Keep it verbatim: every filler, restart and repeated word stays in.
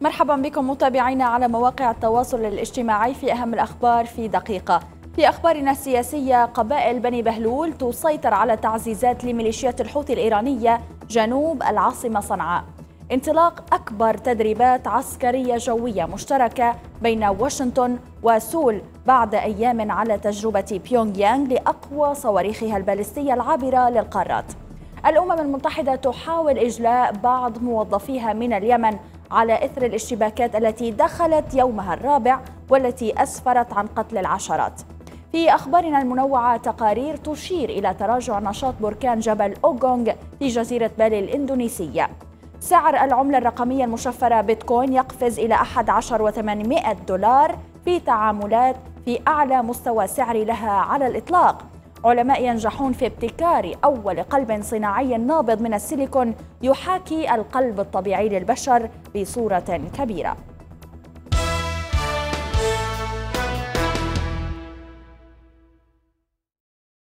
مرحبا بكم متابعينا على مواقع التواصل الاجتماعي في أهم الأخبار في دقيقة. في أخبارنا السياسية، قبائل بني بهلول تسيطر على تعزيزات لميليشيات الحوثي الإيرانية جنوب العاصمة صنعاء. انطلاق أكبر تدريبات عسكرية جوية مشتركة بين واشنطن وسول بعد أيام على تجربة بيونغ يانغ لأقوى صواريخها البالستية العابرة للقارات. الأمم المتحدة تحاول إجلاء بعض موظفيها من اليمن على إثر الاشتباكات التي دخلت يومها الرابع والتي أسفرت عن قتل العشرات. في أخبارنا المنوعة، تقارير تشير إلى تراجع نشاط بركان جبل أوغونغ في جزيرة بالي الإندونيسية. سعر العملة الرقمية المشفرة بيتكوين يقفز إلى أحد عشر وثمانمائة دولار في تعاملات في أعلى مستوى سعري لها على الإطلاق. علماء ينجحون في ابتكار أول قلب صناعي نابض من السيليكون يحاكي القلب الطبيعي للبشر بصورة كبيرة.